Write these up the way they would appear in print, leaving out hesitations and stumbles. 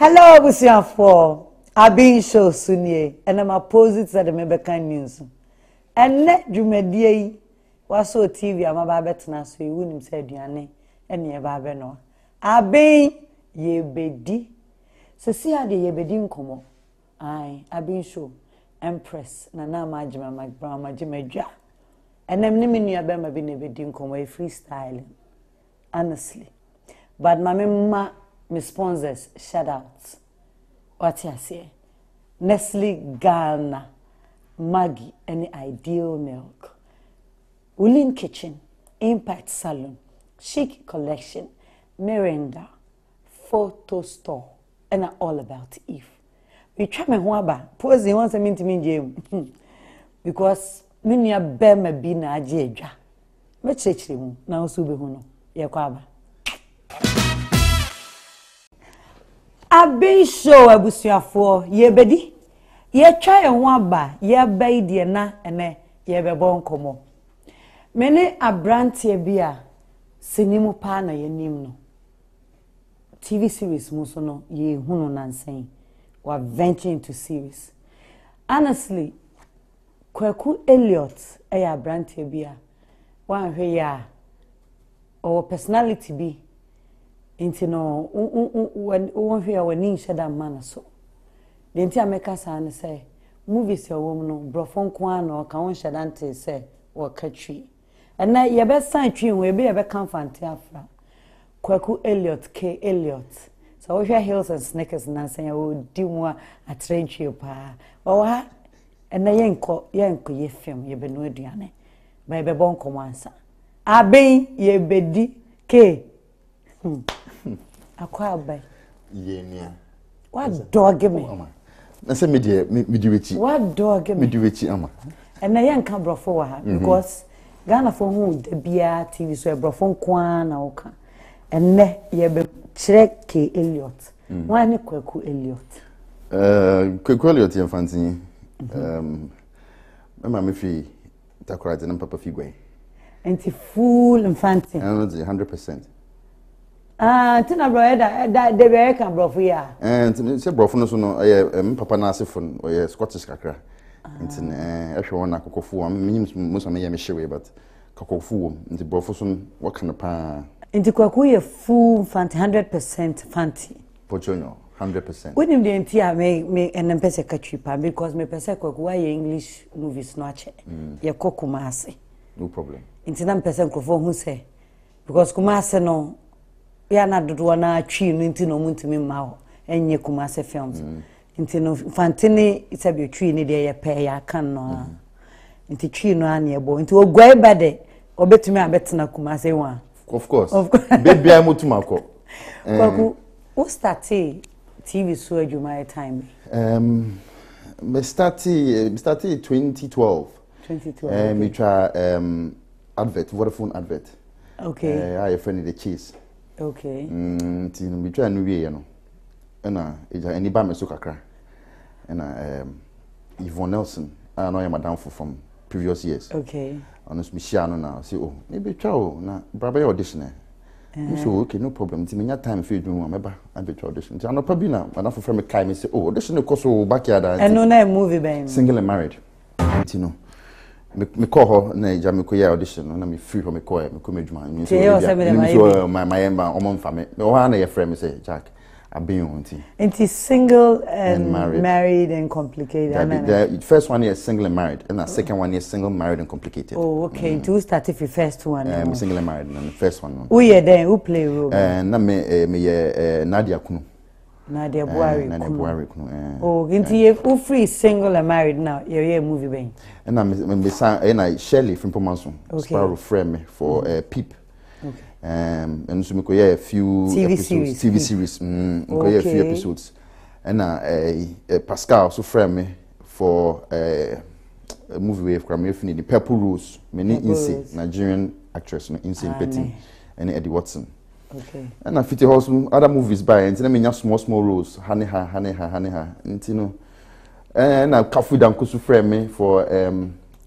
Hello, Busia for Aben show Sunye, and I'm opposite at the Mebeka news. And let you mediate was so TV, I'm about better so you wouldn't say Diane, and ye babeno. Aben ye bedi. So see how the ye bedin como. Aye, Aben show, Empress, Nana Majima, my brown, my Jimeja. And I'm naming you Aben, my bedin como a freestyling. Honestly. But my mamma. My sponsors, shout out. What you say? Nestle, Ghana, Maggie, any ideal milk. Woolen Kitchen, Impact Salon, Chic Collection, Miranda, Photo Store, and all about Eve. We try me waba. Pose you want to mean to me, Jim. Because many a bear may be na jeja. Me church him now, Subi Huno, Yakwaba. Aben show abusuafo ye bedi ye twa ye ho aba ye bai de na ene ye bebo nkomo mene abrante bia sinimu pa na ye nim no TV series muso no ye hunu nansen wa venture into series. Honestly, Kweku Elliot abrante bia wan hwe ya o personality bi inti no when we are in shada man so the inti ameka san say movies your woman no brofon kwa no ka won shada nte say wo katwi and na ye be san twi we be comfort afra Kweku Elliot K Elliot so we Hills and Sneakers na say we di mu a trench pa o ha and na yenko ye film ye be no aduane ba be bon komansa Aben ye bedi K Akwa Aben. Yenia. What dog me? Na say me di wechi. What dog me? Me di wechi ama. And na yan kan brofo wa ha because Ghana for hu de bia TV so e brofo kwa na oka. And ne ye be kire K Elliot. Why ne Kweku Elliot? Kweku Elliot ye fanti. Mama me fi takorate na papa fi gwe. Enti full infanti. 100%. Tina brother that the very can brofo ya. And say brofo no so no papa na asefo no Scottish kakra. Nti ehwe won akokofo am minim muso me ye me hyewe but kakofo wom nti brofo so what kind of pa. Nti Kweku ye full fanti 100% fanti. Pochonyo 100%. When him the entire me and pese katwi pa because me pese Kweku why English movies no ache. Ye kokumase. No problem. Nti na pese nkrofo hu se because kumase no ya na dodo na twi no nti no muntimi ma ho enye Kumase films nti no fantini isabe twi ni de ye pe ya kan no nti twi no an ye bo nti ogwai bade obetumi abetena Kumase wa of course baby I mutuma ko Kweku who started TV so adwuma time me started 2012 me try advert Vodafone advert okay I friend the cheese. Okay. We try no way no. Na any ba me so kakra. Na Yvonne Nelson, I know madam from previous years. Okay. Honest me share no now. Say oh, maybe try na brother audition. So okay, no problem. Ti me nya time for you meba I be try audition. Ti anopa bi na madam for me kai me say oh, audition no cost so backyard. And no na movie ben. Single and married. Ti no. Me call her na ja me koya audition na me free her me call me come adwuma me so my emba omon fa me o ha na your friend me say Jack Aben unti single and married and complicated. The first one is single and married and the second one is single married and complicated. Oh okay. Who started the first one? Single and married and the first one. Who you then who play role? Na me Nadia Kunu. Nadia Buhari Kunu. Oh, inti who free single and married now? You movie ben. And I Shirley from Pomanson. Sparrow frame for Peep. Okay. And so we a few TV series. We a few episodes. And Pascal so frame me for a movie we have come the Purple Rose. Many Inse Nigerian actress no Inse Petty and Eddie Watson. Okay. And I fit also other movies by and then me small roles. Honey ha. And you know. And I Kafu dan kusu frame me for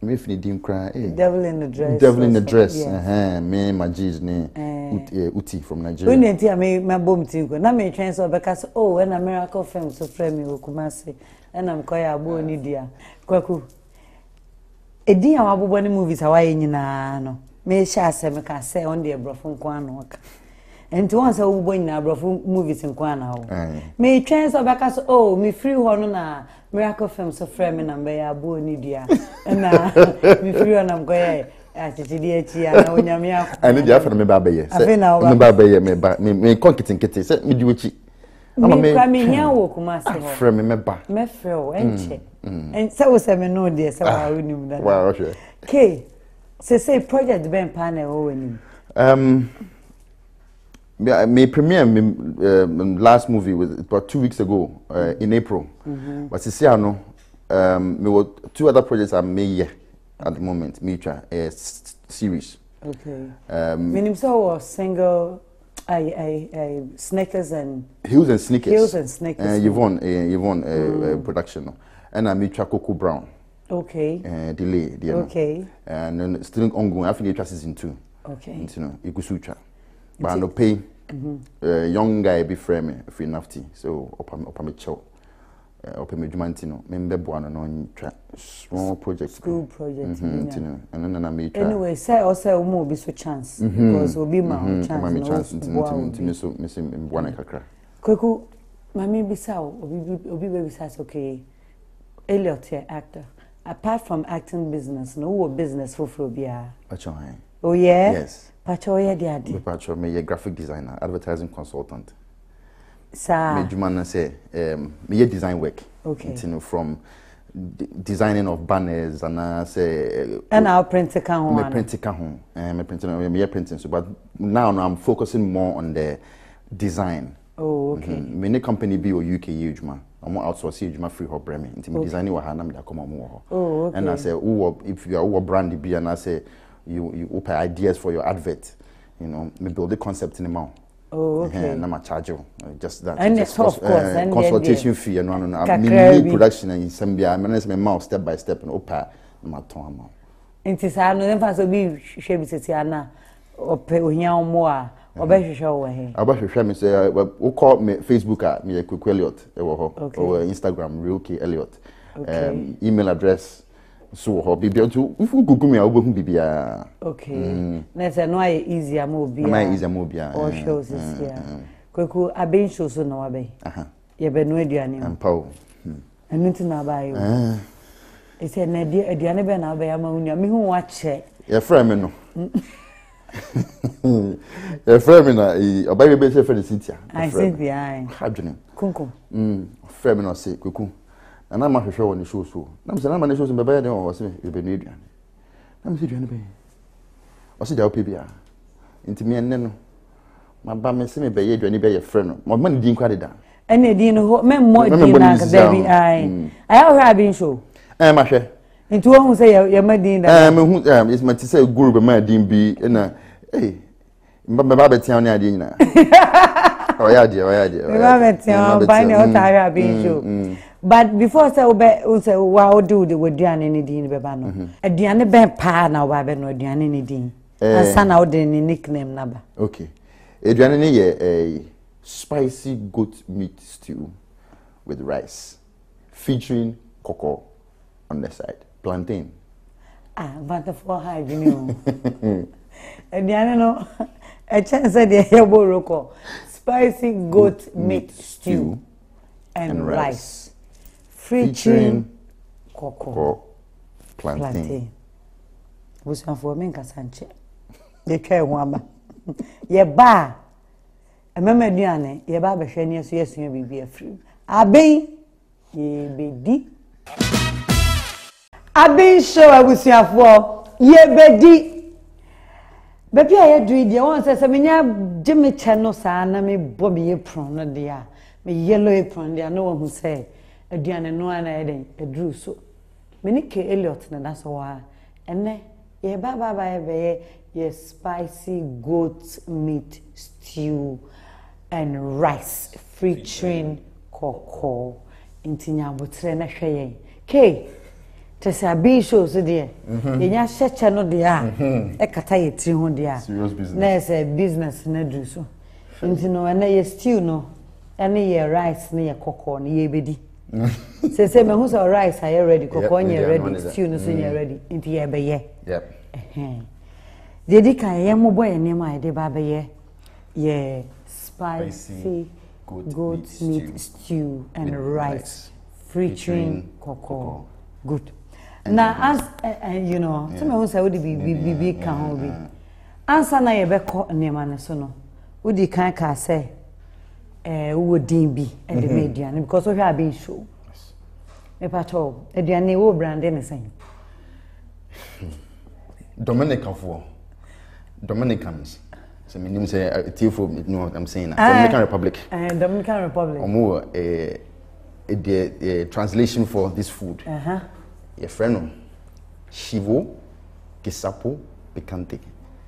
me fini dim cry. Devil in the dress. Devil in the dress. Me my G's ne Uti from Nigeria. When you me my bomb tinko. Na me train so because when a miracle film so frame me Kumasi and I'm koya abo ni dia. Kweku. Edi am abobo ni movies awaye nyina no. Me sha se me ka say on the brofo nko ano ka. Enti once abobo nyina brofo movies nko ana ho. Me train so because me free ho no na miracle film so frame me na be abo ni dia. Na me free ho na mkoya achidi echi na onyame akọ. Ani dia fa me ba be ye. Me ba be ye me konkitin se me di wechi. Me kwa me nya wo Kumasi ho. Frame me ba. Me frɛ o enche. En se wo se me no de se wa wonim da. Wow, okay. K. Say project ben panel o wonim. Me premiere last movie was about 2 weeks ago in April. But see ano me were 2 other projects I made at the moment. Me try a series. Okay. Meaning so single sneakers and Heels and Sneakers. Heels and Sneakers. Yvonne production. And I meet Kweku Brown. Okay. Delay. Okay. And then still ongoing. I think it's season 2. Okay. You know, Igusucha. But I no pay. Young guy be frame free nafty. So opa me chow. Opa me jumantino. Member buana no small project. School project. You know. And then I me try. Anyway, say also more be so chance because will be my chance. My chance. So me buana kakra. Kweku, mami bisa obi baby says okay. Elliot here actor. Apart from acting business, no business for Frobia. Oh yeah? Yes. Pacho yeah daddy. Pacho me a graphic designer, advertising consultant. Sir. Me jumana say me a design work. Okay. You know, from designing of banners and I say and I'll print it home. Me print it home. Me printing so but now I'm focusing more on the design. Oh, okay. Many company be or UK huge man. I'm outsource huge man free her brand. Inti designing wa hana me da come on. Oh, okay. And I say, if you are brand be and I say you open ideas for your advert, you know, me build the concept in the mouth. Oh, okay. And I'm charge you just that. And just of course, and consultation fee and no production and Zambia. I manage my mouth step by step and open my tongue. Inti sa no dem fa so bi hwe bi tete ana ope ohia omo a obehwehwe wo he. Obehwehwe me say we call me Facebook at me Kweku Elliot e wo ho or Instagram real K Elliot. Email address so ho bibia to if Google me obohu bibia. Okay. Na say no ay easy am obia. Na easy am obia. All shows is here. Kweku Aben show so na wabe. Ye be no aduane. Ampa. Anu ti na ba yo. E say na aduane be na ba ya ma unia me hu wa che. Ye frame me no. Ye frame me na oba be say friend Cynthia. I Cynthia. Hadwene. Kunkum. Frame me no say Kweku. And I'm not sure when the show so. I'm saying I'm not sure when the baby was me. You be new aduane. I'm saying aduane be. O say jaw pebia. Inti me enne no. Ma ba me say me be ye aduane be ye frɛ no. Ma man din kwa deda. Ene din no me mo din na ka baby ai. Ai o ha bin show. Ma hwɛ. Inti wo hu say ye ma din da. Me hu is ma ti say guru be ma din bi na me ba be tia on ade nyina. Oh yeah, dear. Me ba be tia on ba ne o ta ha bin show. But before say wow do the aduane ni din be ba no. Aduane ben pa na wa be no aduane ni din. Ansa na o de ni nickname na ba. Okay. Aduane ni ye a spicy goat meat stew with rice featuring cocoa on the side. Plantain. But for high you. Aduane no a chance de heboroko. Spicy goat meat stew and rice. Featuring cocoa plantain. Was for me Sanche. They care one. Ye ba. A member diane, ye ba be hwani so yes you be free. Aben ye be di. Aben show abusuafo ye be di. Baby I do dia won say me nya Jimmy channel sa na me bo me apron no dia. Me yellow apron dia no one who say aduane no ana eden edru so me ni K Elliot na so wa ene ye ba ye spicy goat meat stew and rice featuring cocoa intinya botre na hweye K say Aben show so there yenya hyeche no there e kata ye tiri ho there serious business na say business na do so nti no na ye stew no ene ye rice na ye kokko na ye bedi say me hu so rice are ready kokko nye ready stew no so nye ready nti ye be ye yep Dedi kan ye mo boy ne ma de ba be ye spicy goat meat stew and rice featuring cocoa good na as you know so me won say we be kan ho bi answer na ye be ko ne ma ne so no we di kan ka say wo din bi e de media because we have been show me pato aduane wo brand ne say Dominicans. So my name say Tifo, you know what I'm saying? Dominican Republic. Dominican Republic. The translation for this food. Your friend, Chivo, Gisapo, Picante.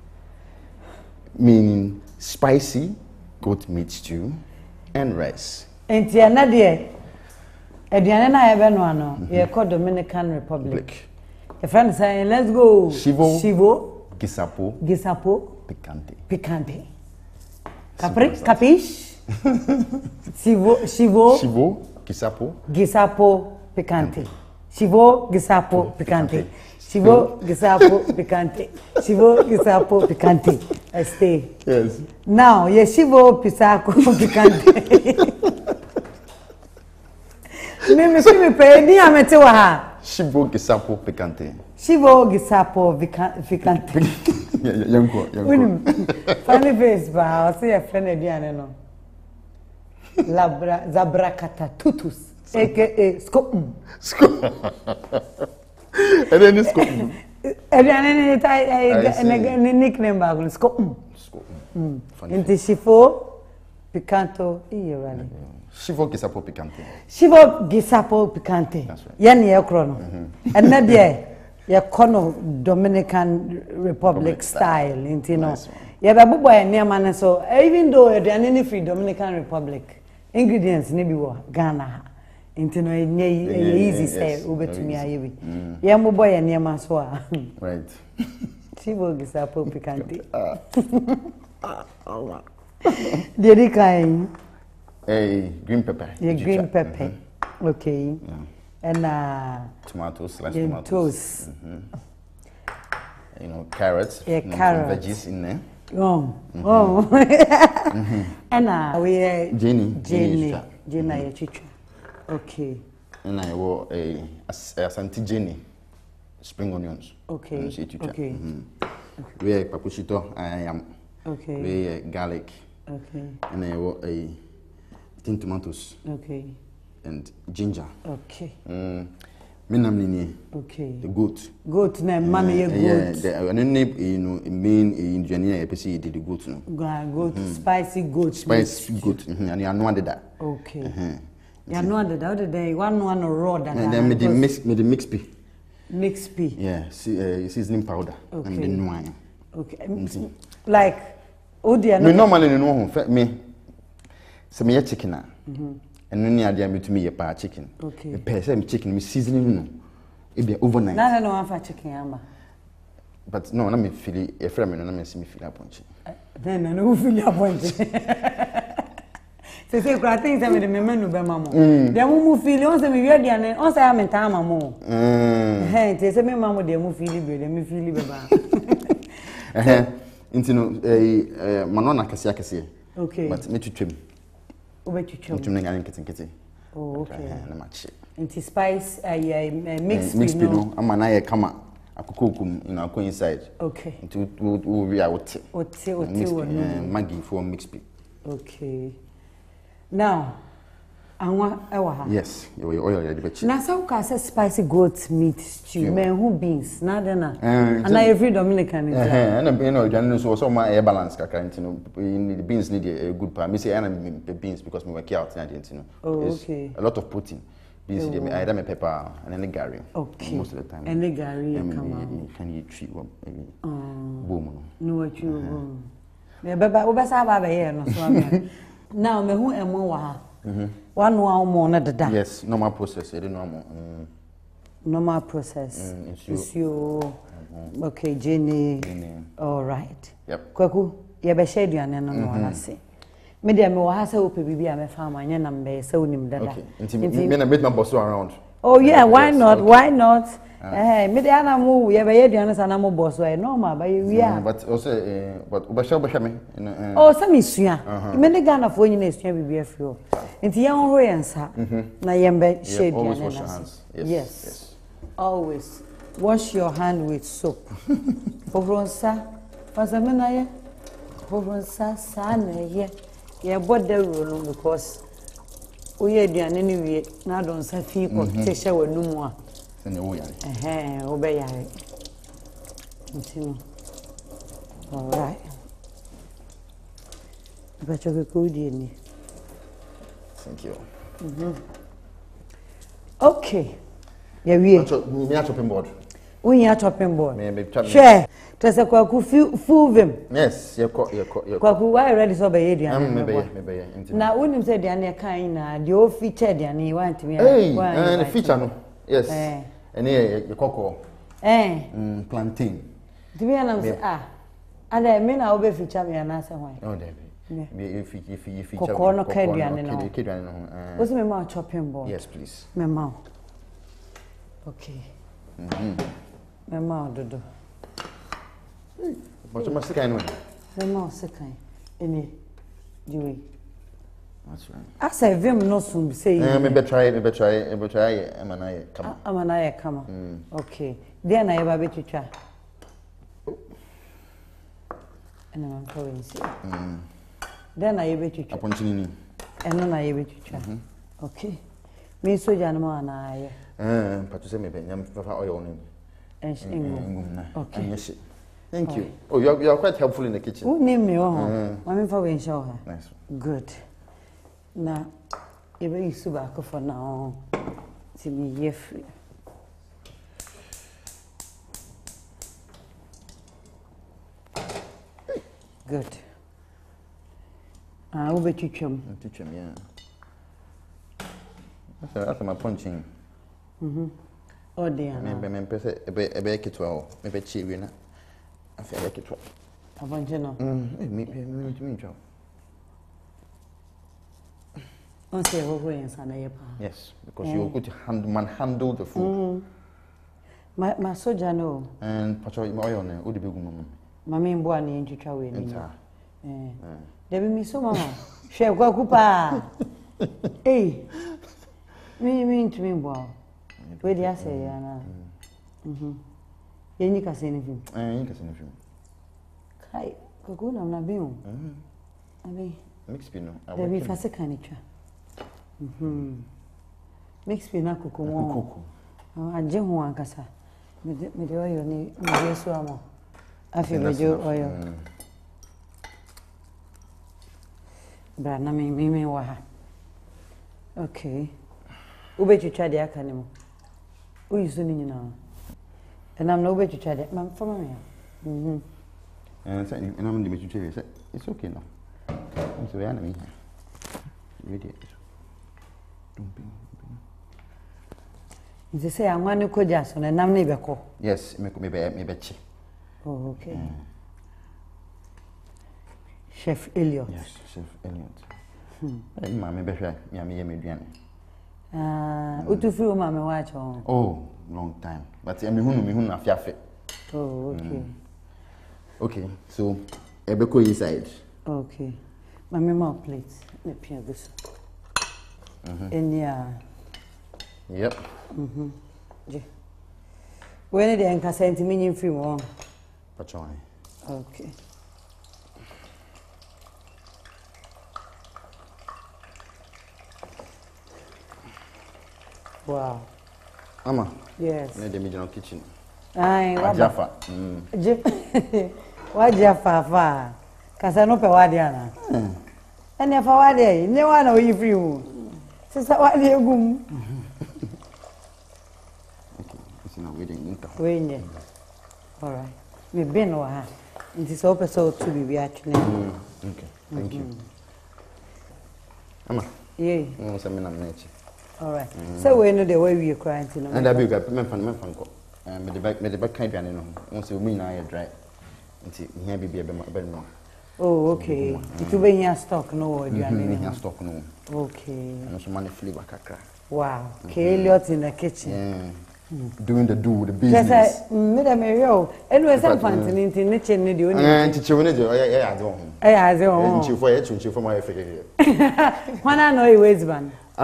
Meaning spicy goat meat stew and rice. And Tiana dear, Ediana Ebeno, you're called Dominican Republic. Your friend saying, let's go. Chivo. Gisapo. Picante. Capiche? Chivo. Gisapo. Picante. Chivo, Gisapo, Picante. Chivo, Gisapo, Picante. I stay. Yes. Now, yes, Chivo, Picante. Me pay ni amete wa ha. Chivo, Gisapo, Picante. Chivo, Gisapo, Picante. Young. Funny face, but I'll say a friend again, no. Zabracata tutus, aka Scotland. And then it's Scotland. And then nickname bag Scotland. Into Chivo, Picanto, really. Chivo, Gisapo, Picante. Chivo, Gisapo, Picante. That's right. Yan ye chrono. And not there. Ya kono Dominican Republic style, you know. Ya babu boy near man so even though you are any free Dominican Republic, ingredients maybe wo Ghana. You know, easy say over to me ayewi. Ya mo boy near man so. Right. Chivo Gisapo Picante. Dedi kai. Green pepper. Yeah, green pepper. Okay. Yeah. And tomatoes, sliced tomatoes. You know, carrots. Yeah, carrots. Veggies in there. And we Jenny, chicha. Okay. And I wore a Santi Jenny, spring onions. Okay. Okay. We are papuchito. I am. Okay. We garlic. Okay. And I wore a tin tomatoes. Okay. And ginger. Okay. Minamini. Okay. The goat. Goat name man goat. Yeah, and then you know main engineer PC did the goat no. Goat spicy goat. Spicy goat. And you know that. Okay. You know that other day one raw that. And then made the mix pea. Mix pea. Yeah, seasoning powder and the wine. Okay. Like oh dear. No normally no me. So me chicken na. And no near them to me a pa chicken. Okay. The per chicken me seasoning no. It be overnight. No one for chicken amba. But no, let me feel a friend and me see me feel a punch. Then I know feel a punch. Say things I me no be mama. Dem mu feel on say me we dey na on say am time mama. Hey, say me mama dey mu feel be dem me feel be ba. Into no manona kase. Okay. But me twetwem. Oh, okay. And spice, mixed no. I'm an eye come akukum in our inside. Okay. Into we are what Maggie for mixed pea. Okay. Now, I want yes, you oil the bitch. Now, so can say spicy goat meat stew, man who beans, nada na. And I every Dominican. And you know, you so some air balance the beans need a good part. Me say I beans because me work out and you know. Oh, okay. A lot of protein. Beans I add pepper and then the garri. Okay. Most of the time. And the garri come can you treat one boom. No what you me baba obesa baba here no so now me hu emo wa ha. One more na dada. Yes, normal process. You normal. normal process. It's you. Okay, Jenny. All right. Yep. Kweku, you be share aduane no no na se. Me dey me wo ha say wo pe bibi a me fa ma nye na mbe say wonim dada. Okay. Me na meet my boss around. Oh yeah, why not? Okay. Why not? Me dey ana mu you be aduane sa na mo boss why normal ba we are. But also but obasha me. Oh, some isua. Me dey Ghana fo nyina isua bibi afio. Nti ye ho yensa na ye mbe share aduane na. Yes. Always wash your hand with soap. Obronsa fasamena ye. Obronsa sa na ye. Ye bother rule because we aduane ni wie na don sa fi ko tesha wanumu a. Se ne wo yare. Obe yare. Ntino. All right. But you go di. Thank you. Okay. Yeah, we. Me a chopping board. We are chopping board. Me chopping. Share. Tese Kweku full them. Yes, you Kweku why ready so be aduane. Me na wonim say aduane kan na de o feature aduane you want me. The feature no. Yes. And here you cocoa. Plantain. Do we am say ada me na obe feature me na say why. Oh there. Me feature. Cocoa no ka aduane no. Aduane no. What's me ma chopping board? Yes, please. Me ma. Okay. Me ma dodo. But you must kind of. Me ma second. Any Joey. That's right. I say vim no soon say. Me try. Amanaye come. Amanaye come. Okay. Then I eba betwitwa. And I'm going see. Then I betwitwa. Aponchini. And then I betwitwa. Okay. Me so janama na aye. But you say me nyam fafa oil name. Okay. Yes. Thank you. Oh, you are quite helpful in the kitchen. Who name me? Mami for we show her. Nice. Good. Now, you be so back for now. See me here free. Good. Who be teach him? Teach him, yeah. That's my punching. Oh dear. Me pese ebe kitwa o. Me be chiwi na. Afi ebe kitwa. Abanje no. Me twa. On say wo go yen sana ye pa. Yes, because you could handle the food. My soldier no. And pacho oil na o de be gu mama. Mama mbo ani ntwitwa we ni. Debi mi so mama. Hwe Kweku pa. Me ntumi mbo. We dey say ya na. Ye ni ka say ni film. Ye ka say ni film. Kai, Kweku na be o. Abi. Mix pino. Debi fa se kan twa. Mix pino akoko won. Akoko. Aje ho ankasa. Me de oyo ni me so amo. Afi me de oyo. Bra na me wa ha. Okay. Ube twitwa de aka ne mo. Uyiso ni nyina. Enam na ube twitwa de mam fama me. Say enam de me twitwa say it's okay now. So ya na me. Ready. Nti say anwane koja so na enam na ibeko. Yes, me be chi. Oh, okay. Chef Elliot. Yes, Chef Elliot. Mama be hwa, me ye meduane. Utufi o mama watch on. Oh, long time. But me hunu afiafe. Oh, okay. Okay, so ebeko inside. Okay. Mama more plate. Me pia this. Yep. Je. When the anka sent me in free one. Pachon. Okay. Wow. Mama. Yes. In the middle kitchen. Ai, Wajafa. Wajafa fa. Kasa no pe wade ana. Ene fa wade, ne wa na oyi free mu. Sisa wade egum. Okay, it's now waiting. Wenye. All right. We been wa ha. Nti so pe so to bi atwene. Okay. Thank you. Mama. Yeah. No se me na mechi. All right. So we know the way we are crying to. And I be got me fan ko. Me the back kind piano no. Once we na ya dry. Nti here be no. Oh, okay. It will be here stock no here stock no. Okay. And so money flavor kakra. Wow. Elliot in the kitchen. Yeah. Doing the business. Just me da me yo. Anyway, some fancy in the kitchen ni di oni. Nti we need ya ade won. Ade won. Nti for my fake. When I know you ways ban. I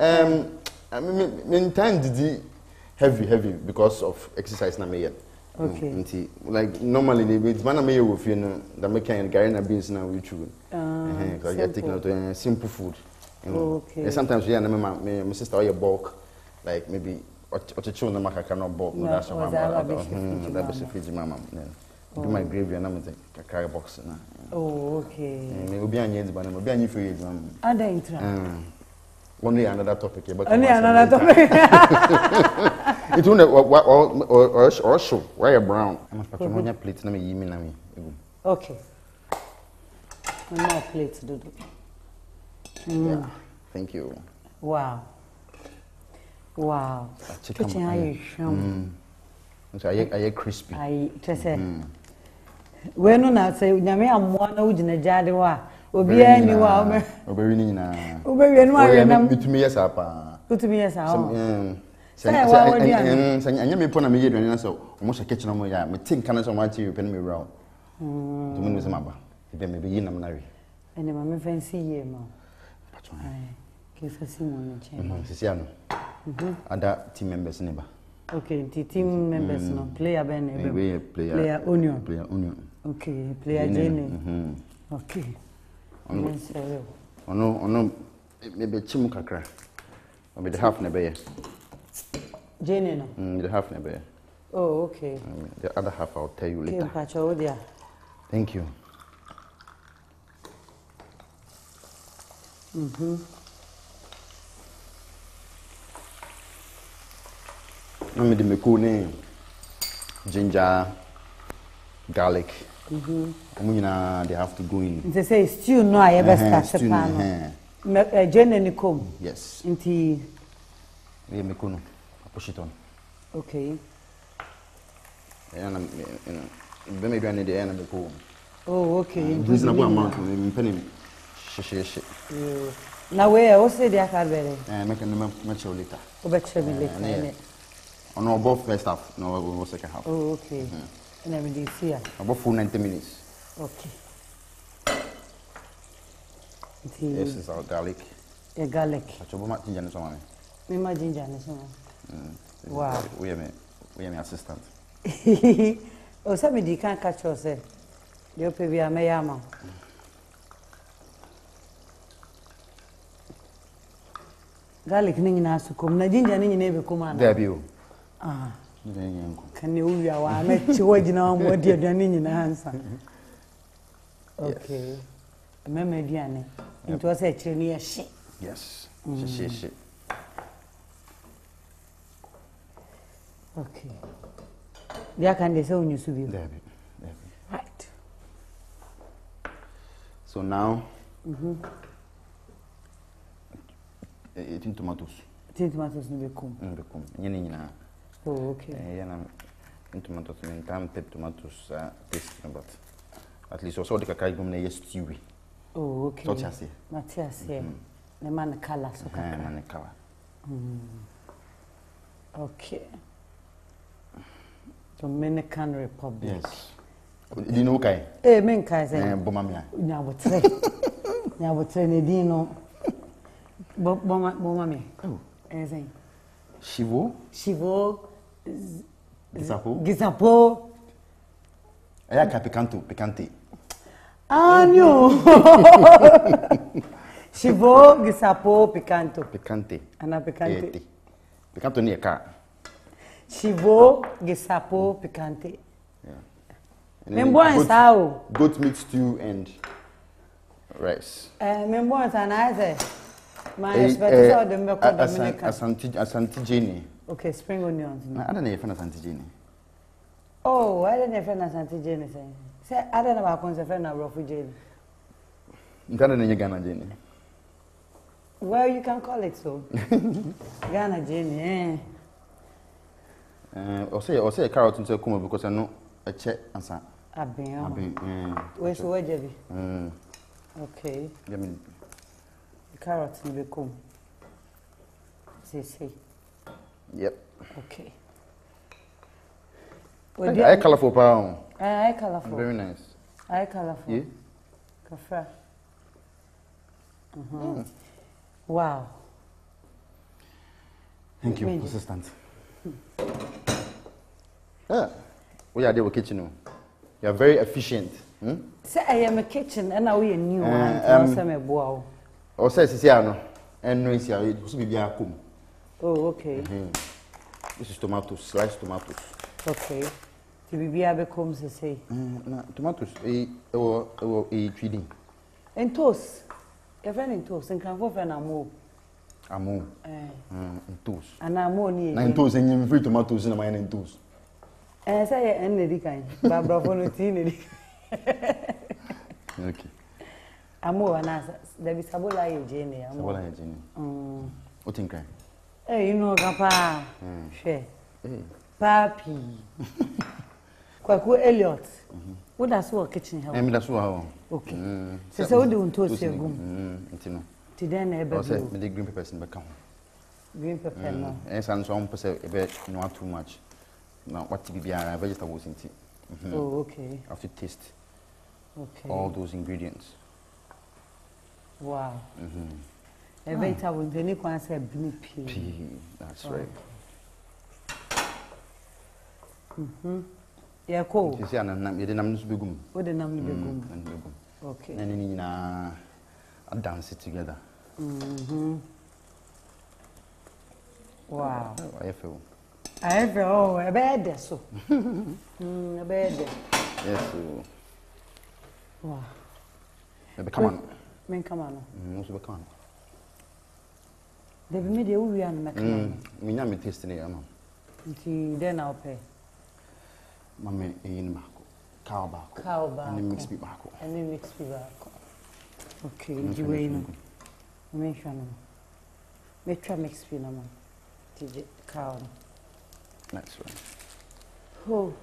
mean time did heavy because of exercise na me. Okay. Nti like normally the man me wo fie no that make kind garden na beans na we chew. Because you take no simple food. You know. Okay. And sometimes we my sister or your bulk like maybe ochichu na makaka no bulk no that's why that be fridge mama. Do my gravy and I'm kakra box na. Oh, okay. Me obi anye di ba na obi anye free exam. Ada intra. Only another topic but only another topic. It or show why brown. I'm supposed to plate na me yimi na me. Okay. No plate do. Yeah. Thank you. Wow. Chicken how you show. So I crispy. I just say. When una say nyame amwa na ugina jade wa obi ani wa oberi ni nyina. Oberi enu awe na bitumi yesa pa. Bitumi yesa. Anya me pona me yedwane na so omo hye kitchen omo ya me think kana so ma chi pe me raw. Do me sama ba. Ibe me be yi na we. Ene ma me fancy ye ma. Patron. Ke fancy mo me che. Sisi ano. Other team members ne ba. Okay, the team members no player Aben player onion. Okay, player Jane. Okay. Ono maybe chimu kakra. Maybe the half na be. Jane no. The half na be. Oh, okay. The other half I'll tell you later. Okay, thank you. No me de mekone ginger, garlic. They have to go in. They say stew no I ever start pan. Jane ni kom. Yes. Inti we mekono. Push it on. Okay. And be me do the end meko. Oh, okay. This na amount me penny. She. Na we o say dia ka bere. Make no much later. O be che me later. On above first half, no second half. Oh, okay. And I'm in here. About full 90 minutes. Okay. This is our garlic. A garlic. Me ginger. Wow. We are my assistant. Oh, somebody can't catch us. You pay a mayama. Garlic ning na su kom na ginger ning na be kuma na. There Can you I met you now what you're doing answer? Okay. Remember Diane. It was actually a shit. Yes. Shit. Okay. There can they say when you see right. So now eating tomatoes. Eating tomatoes no be come. Nyina. Oh, okay. Yeah, tomatoes and time tomatoes taste but at least also the kakai gum na stewy. Oh, okay. So chasi. Matias here. The man color so kakra. Man color. Okay. Dominican Republic. Yes. Do you know kai? Men kai say. Bomamia. Nyabotre. Nyabotre ne di no. Bomamia. Oh. Say. Chivo. Gisapo. Aya picante. Ah, no. Chivo, gisapo, picante. Ana picante. Picante ni eka. Chivo, gisapo, picante. Yeah. Membo sao. Goat meat stew and rice. Membo ana say. My expectation of the milk Dominican. Asante Jenny. Okay, spring onions. I don't know if Asante Jenny. Oh, I don't know if Asante Jenny say. I don't know about friend of Rofu Jenny. You can't know Ghana Jenny. Well, you can call it so. Ghana Jenny, say carrot into a kuma because I know a check answer. Aben. Where's the way, Jebby? Okay. I mean, the carrots in the comb. Say. Yep. Okay. I colorful pound. I colorful. Very nice. I colorful. Yeah. Kafra. Wow. Thank you, assistant. We are there with kitchen. You are very efficient. Say I am a kitchen and now we a new one. Or says Siano and no, it was be a cum. Oh, okay. This is tomatoes, sliced tomatoes. Okay. To be able to say. Tomatoes, a feeding. And toast. Your friend in toast and can go for an amo. Amo. Toast. And amo near. 9 toast and free tomatoes in a mine and toast. And say, and the kind. Barbara Volunteer. Okay. Amo and answer. There is a bola Jenny. Sabola Jenny. What in crime? Hey, you know, Papa. Share. Papi. Kweku Elliot. What does your kitchen help? That's what. Okay. So what do you toast your gum? Today, I said, the green peppers in the account. Green pepper, no. And some a bit not too much. Now, what to be vegetables in tea. Oh, okay. I have to taste all those ingredients. Wow. A vegetable, then you can say blue pea. That's right. Yeah, cool. You see, you didn't have begum. What the name begum? Okay. And then dance it together. Wow. I feel. I feel a bed so. A bed. Yes. Wow. Come on. Come on. Also come on. They made the we are making. We know me tasting it, ma'am. Then I'll pay. Mamma in Marco. Cow bar. And then mix me back. Okay, you wait. Make sure. Make sure mix me no more. Cow. That's right. Oh.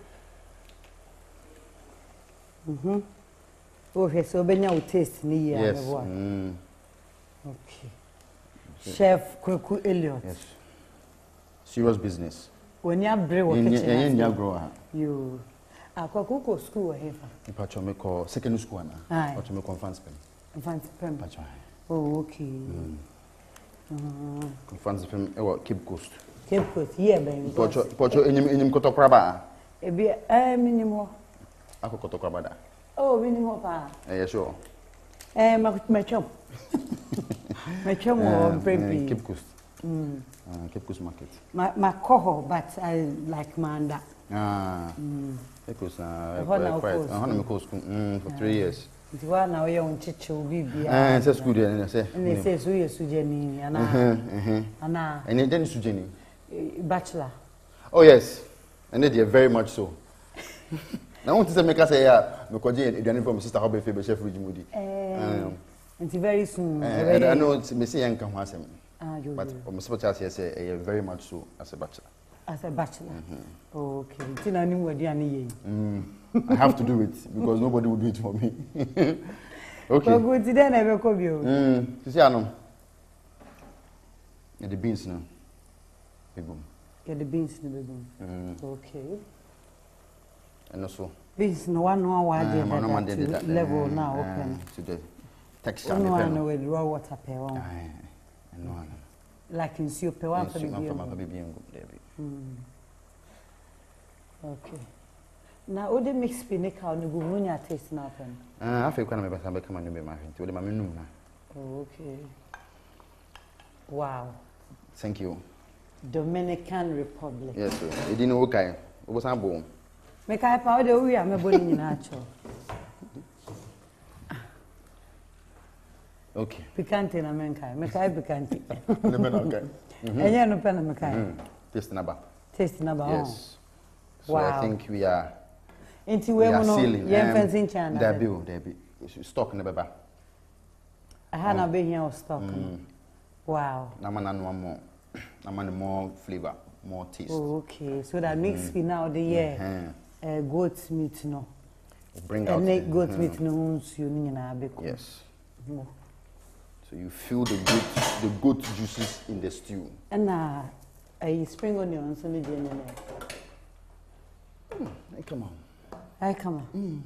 Okay, so Benya will taste me. Yes. Okay. Chef Kweku Elliot. Yes. Serious business. When you have brew kitchen, you grow. You. Kweku go school here. Pacho me call secondary school na. Pacho me conference pen. Conference pen. Pacho. Oh, okay. Conference pen. Ewa Cape Coast. Cape Coast. Yeah, baby. Pacho enyim kotokraba. Ebi minimum. Ako kotokraba da. Oh, minimum pa. Sure. My chum. My chum or baby. Cape Coast. Cape Coast market. My coho, but I like Manda. Cape Coast. I'm coast for 3 years. It's one now you're on Chicho Bibi. It's a school there, and they say, so you're Sujani, and then Sujani. Bachelor. Oh, yes. And they are very much so. Now, I want to make us say, because you're from Sister Hobby Faber Chef Regimudi. It's very soon. I know it's Missy Young come has him. But Mr. Chassis say, very much so as a bachelor. As a bachelor? Okay. Tina knew what I have to do it because nobody will do it for me. Okay. Well, good today, never call you. You see, I know. The beans now. Get the beans in the bedroom. Okay. And also. Beans no one level now open. Today. Texture. No one with raw water per one. No. Like in soup per one for the baby. Okay. Now, what the mix pinnacle on the Gumunia taste now? I feel kind of become a new married to the Mamma. Okay. Wow. Thank you. Dominican Republic. Yes, sir. You didn't know okay. What was I born? Make I powder we are in natural. Okay. Picante in America. Make I picante. Okay. And you're no pen. Taste number. Taste number. Yes. So wow. I think we are. Into we are sealing. Fencing China. There be stock in the baby. I had not been here stock. Wow. Namana more flavor, more taste. Oh, okay. So that makes me now the goat meat no. Bring out goat meat no yes. So you feel the goat juices in the stew. And I spring onions on the Come on. I come on.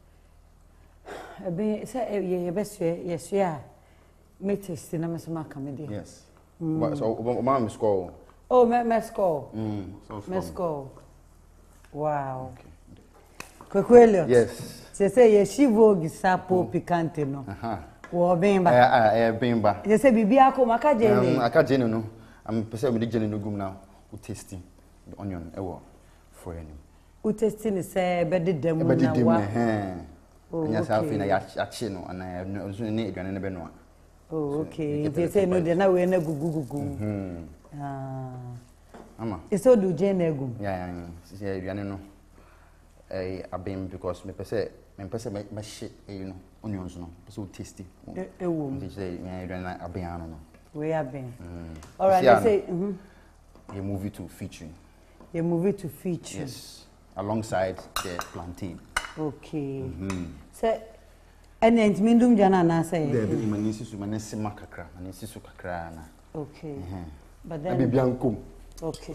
Say best yes, yeah. Me taste na mesoma kamedi. Yes. So mama score. Oh, me score. So me score. Wow. Okay. Kweku Elliot. Yes. Say ye shivo gisapo picante no. Wo bemba. Bemba. Say bibi akoma ka jene. Aka jene no. Am pese me jene no gum now. We tasting the onion ewo for any. We tasting say be de dem na wa. Anya sa afi na ya chi no ana so ni aduane ne be no. Oh, okay. They say no, they na we na gugu. Mama. It's all do jene gum. Yeah. Say aduane no. Aben because me pese me shit you know onions no so tasty. Ewo. They say me aduane aben ano no. We Aben. All right, they say you move it to featuring. You move it to feature. Yes. Alongside the plantain. Okay. So and then mindum jana na say. The manisi makakra, manisi su kakra na. Okay. But then bibiankum. Okay.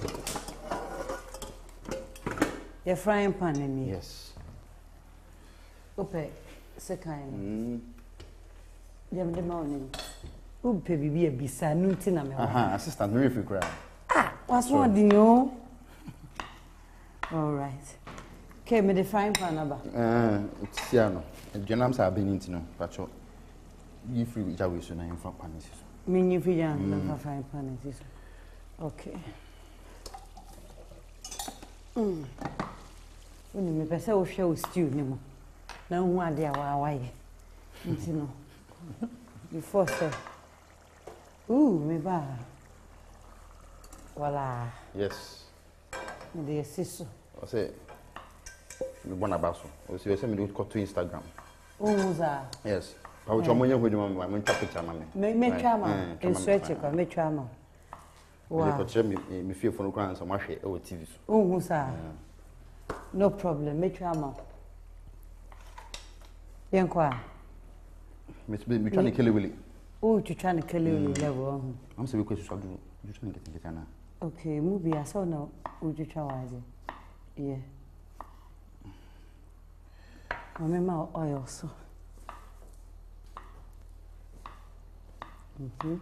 Your frying pan in here. Yes. Okay. Second. Dem the morning. Upe bibi e bisa nunti na me. Assistant me if you cry. What's one di yo? All right. Okay, me the frying pan aba. It's here no. Jonam sa Aben nti no, pacho. You free which way so na in front pan is. Me you fi jan na frying pan is. Okay. Uni me pese wo hwe o stew ni mo. Na hu ade a wa ye. Nti no. Before say. Me ba. Voilà. Yes. Me siso. I say me bona baso. O se me do to Instagram. Uza. Yes. Pa wo chomo nya hodi ma me twa picture ma me. Me twa ma. En stretch ko me twa ma. Wow. Me feel for no ground so ma hwe e o TV so. Uza. No problem. Me twa ma. Yen kwa. Me twa ne kelewele. Oh, to try to kill you level. I'm saying because you trying to get na. Okay, movie I saw now. Would you try was it? Yeah. Remember oil so. All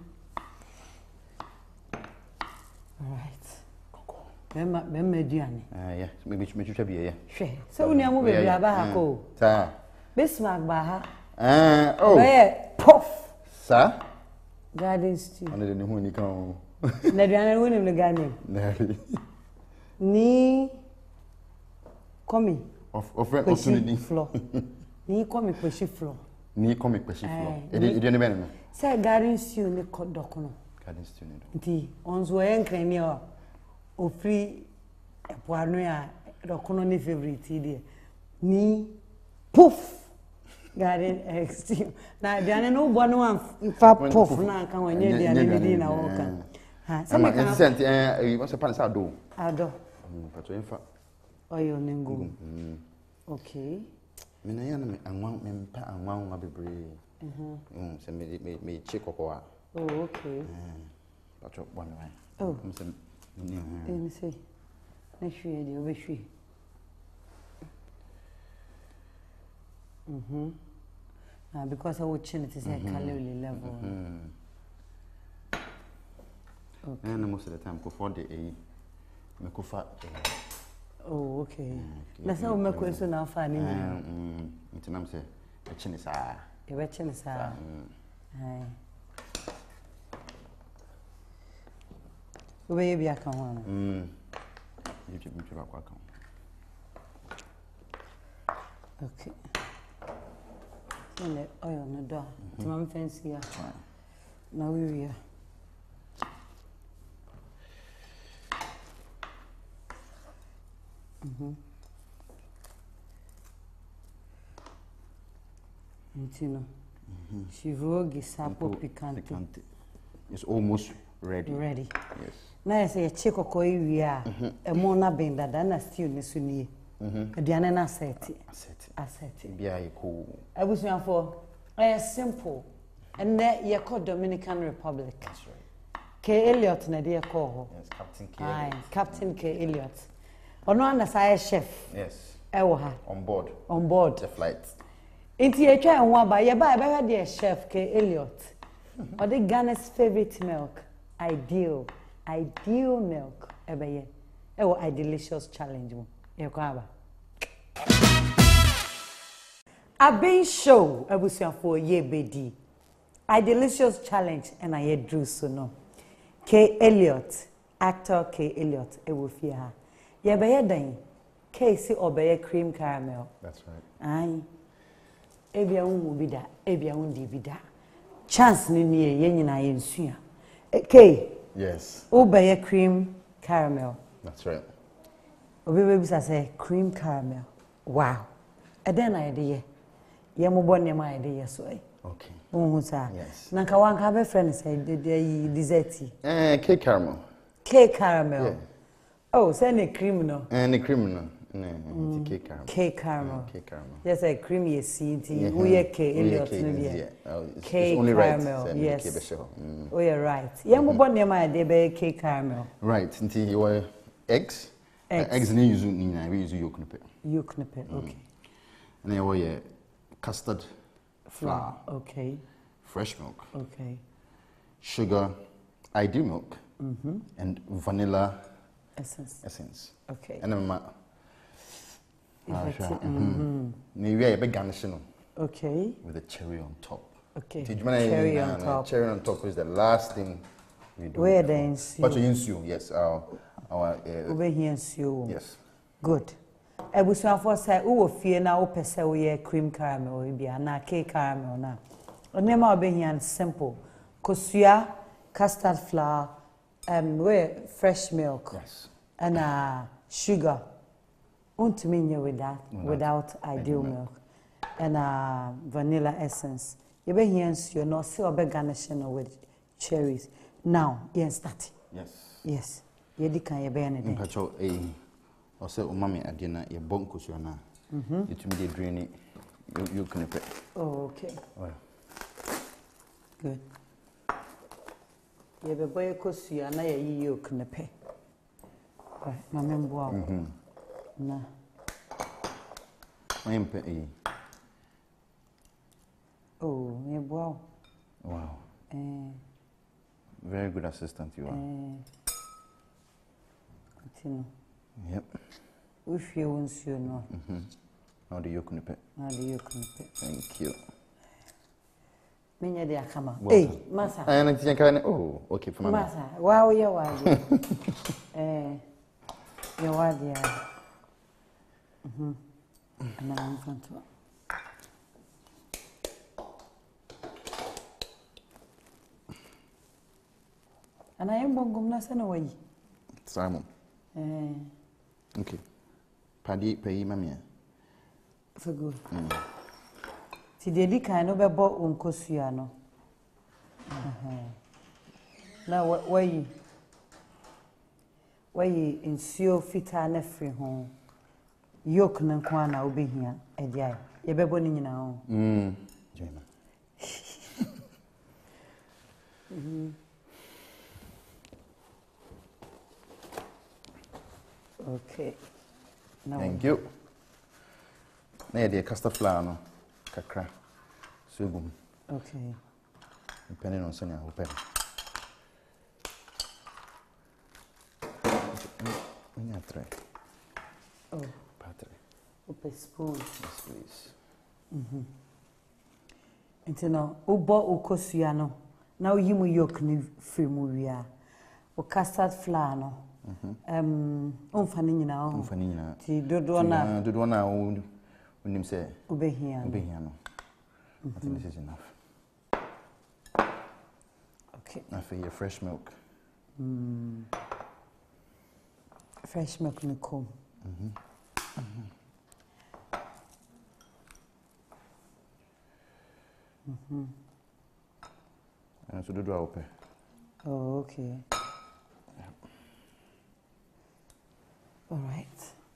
right. Remember Diane. Yeah. Maybe me try be yeah. Sure. So when you move baby aba ko. Ta. Bismarck ba ha. Oh. Puff. Sir? Garden stew. Ana de hu ni kan. Na Diane woni me garden. Ni komi. Of opportunity floor. Ni komi peshi floor. Ni komi peshi floor. E de ne be no. Say garden stew ni kodoko no. Garden stew ni do. Nti onzo yen kan ni o free epoano ya dokono ni favorite dey. Ni puff. Garden stew. Na Diane no bo no fa puff na kan wanye Diane ni di na wo kan. Ha, say me kan sent you say pan say ado. Ado. Pato enfa. Oyo ningu. Okay. Me na ya na me anwan me mpa anwan wa bebre. Say me che kokoa. Oh, okay. Pato bo me wan. Oh. Me say ni. Let me see. Na hwe dey obehwe. Because I would chill it is a calorie level. Okay. And most of the time, go for the me go for. Oh, okay. That's how me go so now far ni. It's nam say a chin is ah. E chin is ah. Ai. O baby aka ho. You keep me to back account. Okay. And the oil on the door. To my fancy ya. Now we are. Intino. Shivogi sapo picante. It's almost ready. Ready. Yes. Na I say check okoi wi a e mo na ben dada na stew ne so nie. Aduane na asset. Bia ye cool. Abusuafo, simple. And ye called Dominican Republic. That's right. K. Elliot na dey call ho. Yes, Captain K. Elliot. Captain K. Elliot. Ono anda chef. Yes. Ewo ha. On board. The flight. Inti e twa enwa ba ye ba dey chef K. Elliot. Or the Ghana's favorite milk. Ideal milk. Ebeye. Ewo delicious challenge mo. Ye kwa ba. Aben show abusuafo ye bedi. Delicious challenge and I drew so no. K. Elliot, actor K. Elliot, ewofie ha. Ye be dan. K si obeye cream caramel. That's right. Aye. Ebia unmu bida, ebia undi bida. Chance ni nie ye nyina ye nsua. K. Yes. Obeye cream caramel. That's right. Obebe bisa say cream caramel. Wow. And then I dey ye mo bonne ma I dey so eh. Okay. Yes. Nanka wanka be friend say the desserty. Cake caramel. Cake caramel. Yeah. Oh, say ne cream no. The cream no. It's cake caramel. Cake caramel. Cake caramel. Yes, a cream ye see we K Elliot no be. It's only caramel. Right. Yes. Oh, you're right. Ye mo bon name I dey be cake caramel. Right. Nti you were eggs. Eggs ni use ni we use yolk no pe. Yolk no pe. Okay. And then you custard flour. Okay. Fresh milk. Okay. Sugar, ideal milk. And vanilla essence. Okay. And then maybe a big garnish. Okay. With a cherry on top. Okay. Cherry on top. Cherry on top is the last thing we do. Where then? But you yes. Over here, yes. Good. Ebusuafo say wo fie na wo pese wo ye cream caramel bia na cake caramel na. Onema obehian simple. Kosua, custard flour, fresh milk. Yes. And sugar. Untumi nye without ideal milk. And vanilla essence. You be here nsuo no se obe garnish no with cherries. Now, you start. Yes. Yes. You di kan ye be na den. Mpacho or say umami adina ye bonko so na. It me dey drain it. You can pay. Oh, okay. Well. Good. Ye be boy kosua na ye yi you can pay. Right, my membo. Na. I am pay. Oh, me wow. Wow. Very good assistant you are. Continue. Yep. If you want to know. Now the yolk nipe. Thank you. Minya de akama. Hey, masa. And I can oh, okay for my masa. Wow, you are. You are there. And I'm in front of. And I am bongum na sana way. Simon. Okay. Paddy pay mamia. For good. Ti dedi kan no be bo onkosua no. Na way nsuo fita na free ho. Yok na kwa na obehia e dia. Ye bebo ni nyina ho. Joina. Okay. Now thank you. Na the custard flour no kakra. Sugum. Okay. Depending on Sonia open. Try. Oh. Battery. Open spoon. Yes, please. Nti no ubo ukosua no na uyimu yok ni free mu wia o custard flour no onfa ni nyina ti dodo na unim say obehia no. I think this is enough. Okay. Now for your fresh milk. Fresh milk ni kom. And so do open. Oh, okay. All right.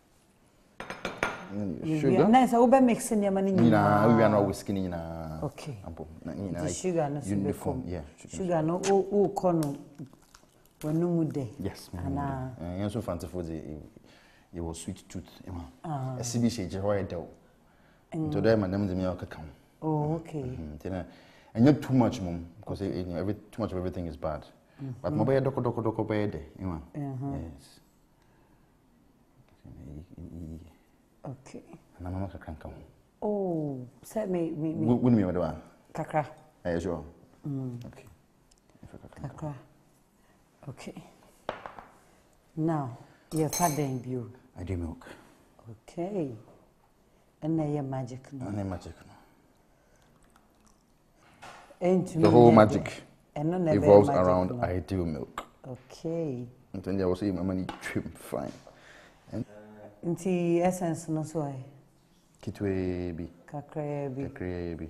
Sugar. Nice. I will be mixing your money. We are not whisking in a. Okay. The sugar no uniform. Yeah. Sugar no. Oh, corner. When no mood day. Yes. And so fancy for the. It was sweet tooth. A CBC Jehoy dough. And today my name is Milk account. Oh, okay. And not too much, mum, because too much of everything is bad. But my boy, doko bed. Yes. Okay. And I'm not a crankle. Oh, set me. Wouldn't me what Kakra. Sure. Okay. Kakra. Okay. Now, your father and you. I do milk. Okay. And now you're magic. And magic. The whole magic revolves around ideal milk. Okay. And then I will say my money trim fine. And the essence no so I. Kitwe Kakra bi.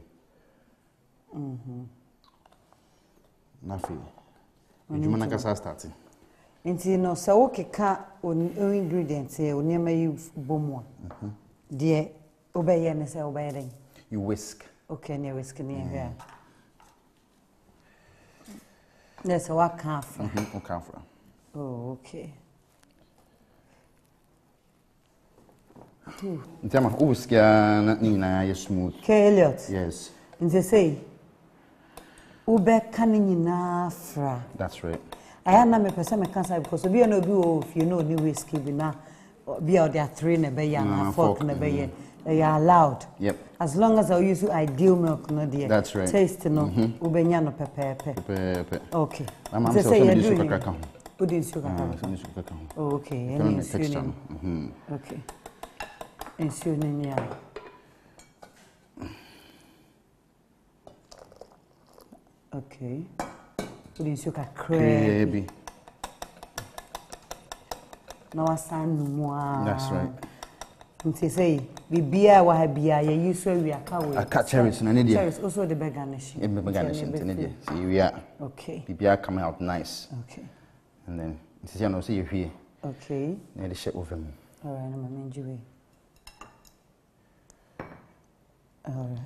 Nafi. You man kasa starting. Inti no se wo keka on ingredients e oniama yi bomu a. De obeye ne se obeye den. You whisk. Okay, ne whisk ne here. Yes, what camphor. Camphor. Oh, okay. Ntama whisk ya na nyina ya smooth. Elliot. Yes. Nti say ube kan nyina fra. That's right. I na me pese me cancer because obi na obi o if you know ni whiskey bi na be out there 3 na be ya na 4 na be ya. They are allowed. Yep. As long as I use ideal milk, no dear. That's right. Taste no. Ubenya no pepe. Okay. I'm saying sugar cracker. Put sugar cracker. Oh, okay. Any texture. Okay. And soon yeah. Okay. Put sugar cracker. No asan no. That's right. Nti say bibia wa ha bia ye use we aka we aka cherries na ne dia cherries also the big garnish ne dia see we are okay bibia come out nice okay and then nti say no say you hwie okay na dey share over me all right na me njiwe all right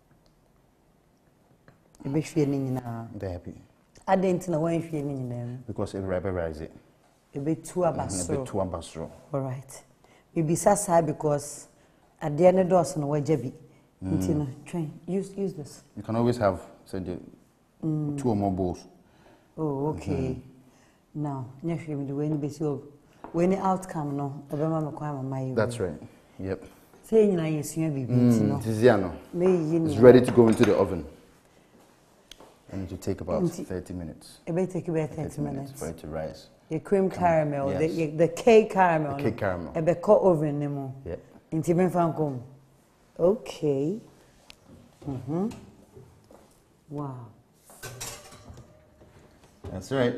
e be hwie ni nyina dey happy adent na wan hwie ni nyina because it rubberized it e be two abasro all right maybe sasa because at the end of the wajabi. Train. Use this. You can always have say the 2 or more bowls. Oh, okay. Now, next year the way when the outcome no, that's right. Yep. Say you know, it's ready to go into the oven. And it will take about 30 minutes. It may take about 30 minutes for it to rise. The cream caramel, the cake caramel. The cake caramel. A bit cut oven nemo. Yep. Into me come. Okay. Wow. That's right.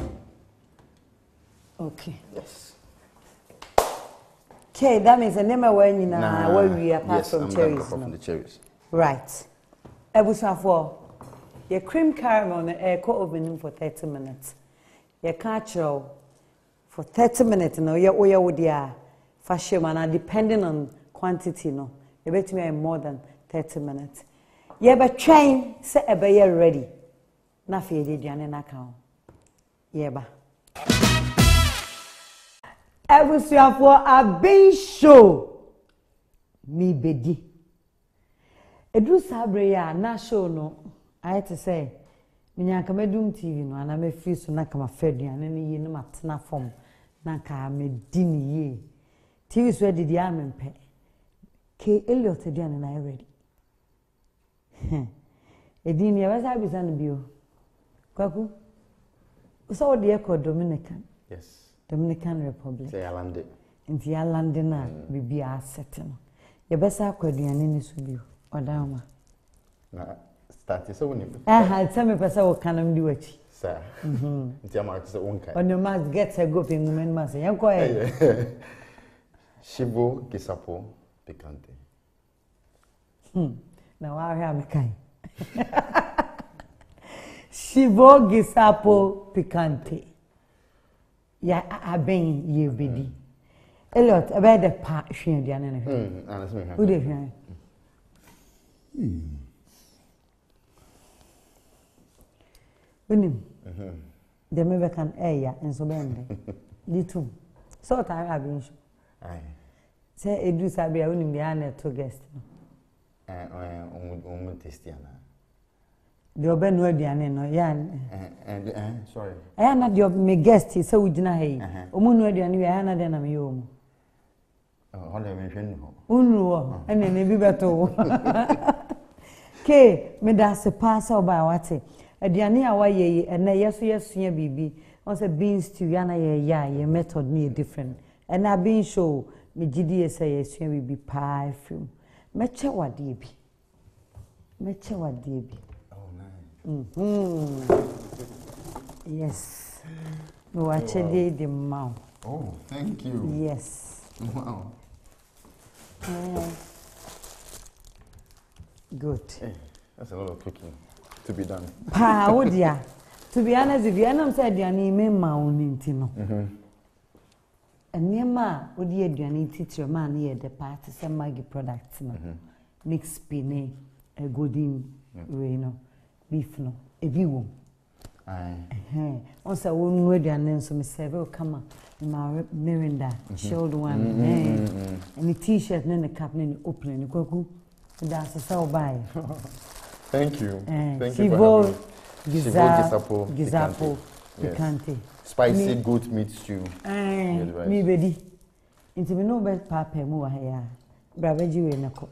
Okay. Yes. Okay, that means the name when you know where we apart from cherries. From the cherries. Right. For your cream caramel cut oven for 30 minutes. You can't show for 30 minutes, no, you're with your fashion, and depending on quantity, no, you bet me more than 30 minutes. You but train, say a bay ready. Nothing did you an account. Yeba. I was for a big show. Me bedi. A do sabre ya, na show no. I had to say. Minya ka medum TV no ana me free so na ka ma faduane ne yi ne matena form na ka me di ni ye TV so didi amempe ke Elliot aduane na ready edin ya wasa bisa no bio Kweku so de e Dominican yes Dominican Republic say alande nti alande na bibia asete no ye besa akwaduane ni so bio odama na start so when tell me person will can do it sir ntia ma say won kai on your mouth get a go pin woman mass yan ko shibo kisapo picante na wa ha me kai Chivo gisapo picante. Ya Aben ye bedi. Elliot, about the part she and Diana. Who did you? Unim. The Mexican air and so bend. Little. So I have been. Say a do Sabia unim the honor to guest. The Oben word Diana no yan. Sorry. I am not your me guest, so we deny. Omun word and we are not then I'm you. Unruo, and then maybe better. K, me that's a pass out by what it. A Diania way, and yes, baby. Also, beans to Yana, ya, your method me different. And I been show me GDS, we be pie film. Mecha what deep. Mecha what deep. Oh, nice. Yes. No, actually, the mouth. Oh, thank you. Yes. Wow. Good. Hey, that's a lot of cooking to be done. Pa, oh dear. To be honest, if you are said your name, Mountino. And near ma, would you do an teacher man here the party, some Maggie products, mix spinach, a goodin, beef, no, a view. Also, I won't wait and then some several come up in my Miranda, showed one, and a t shirt, and a cap, and opening the Kweku. That's a so by. Thank you. Thank you. Chivo gisapo picante. Spicy goat meat stew. Me ready. Into me no best papa mu here. Braveji we nako.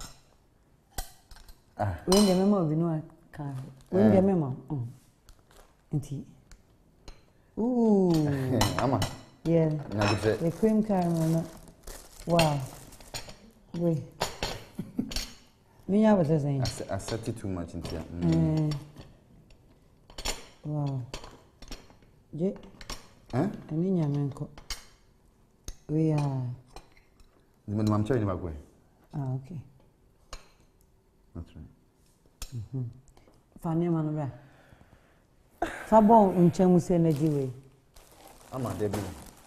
When the memo we no can. When the memo. Inti. Ooh. Ama. Yeah. The cream caramel. Wow. Wait. Me have what saying. I set it too much into it. Wow. Je. Ani nyamenko. We are. I'm trying to go. Ah, okay. That's right. Fanya manobra. Fabo unchemu se energy way. Ama Debbie.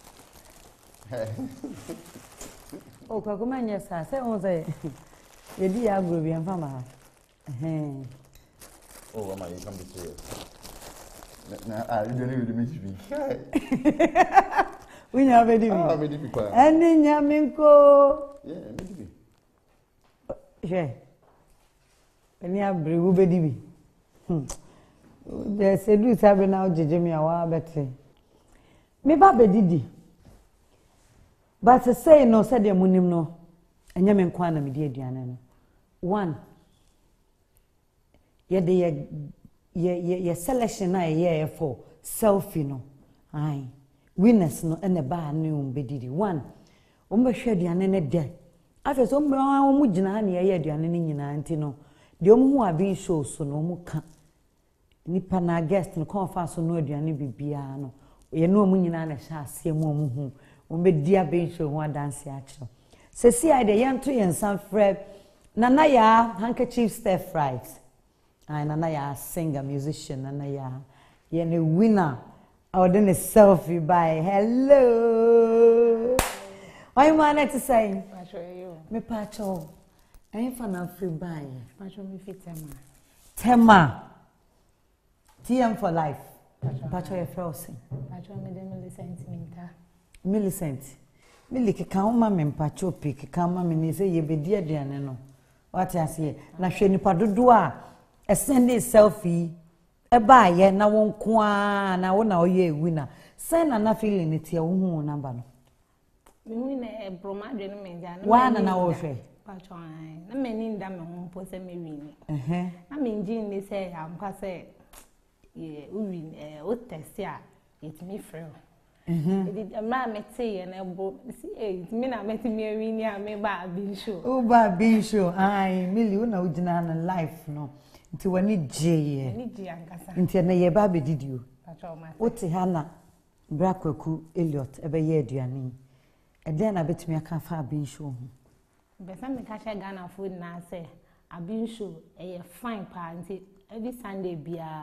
Oh, Kweku manya sa say on say. Yedi ya grow bi enfa ma. Oh, Ama, you can't be serious. You don't even mean to be. We never did. Ah, me did be quiet. And nyaminko. Yeah, me did be. She. Eni abri wo be di bi. There say do sabe na ojeje mi awa bete. Me ba be didi. But say no say dem munim no. Enya me nkwa na me di aduane no. One. Ye selection na ye for selfie no. Aye. Winners no ene ba ne be didi. One. O me hwe aduane ne de. Afa so mu gina na ye aduane ne nyina nti no. De o mu hu Aben show so no mu ka. Nipa na guest no konfa so no aduane bibia no. Ye no mu nyina na hye ase mu hu. O be di Aben show ho dance a kire. Sesi I de yanto yen san frɛ Nana ya handkerchief stir fries. Nana ya singer, musician, Nana ya a winner. I done a selfie by hello. What you want to say? Me pacho. I ain't fan free by. Pacho me fit Tema. TM for life. Pacho your frozen. Pacho me de Millicent. Millie can me pacho pick, come me ni say ye be dear no. What I say? Na hwe nipa dodo a send selfie e ba ye na won kwa na wo na oye winner. Send na feeling it ya wo hu number no. Me na e broma dwe no me ja na. Wa na wo hwe. Pacho ai. Na me ni nda me ho po se me win. Na me ngin ni say am kwa say ye win o test a it me free. Ma meti na ebo si me na meti me wini a me ba Aben show. O ba Aben show. Ai, Millie una ugina na life no. Nti wani je. Ni je ankasa. Nti na ye ba be didi o. Pacho ma. O te ha na bra Kweku Elliot ebe ye aduane. E den na betumi aka fa Aben show ho. Be sa me ka she Ghana food na say Aben show e fine pa nti every Sunday bia